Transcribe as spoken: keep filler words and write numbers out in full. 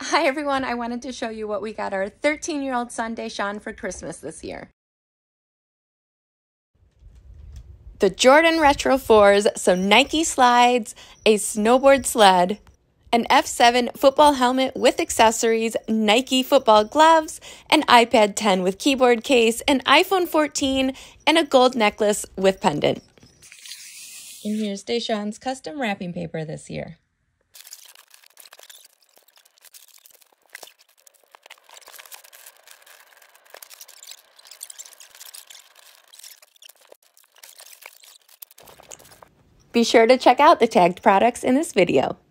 Hi everyone, I wanted to show you what we got our thirteen-year-old son Dayshawn for Christmas this year. The Jordan Retro fours, so Nike slides, a snowboard sled, an F seven football helmet with accessories, Nike football gloves, an iPad ten with keyboard case, an iPhone fourteen, and a gold necklace with pendant. And here's Dayshawn's custom wrapping paper this year. Be sure to check out the tagged products in this video.